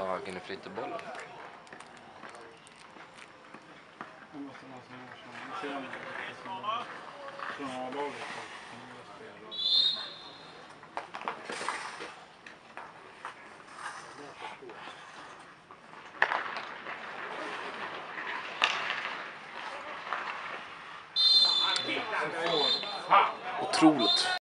fan kan du flytta bollen? Det måste vara som jag känner. Det ser lite som från A-laget. Otroligt.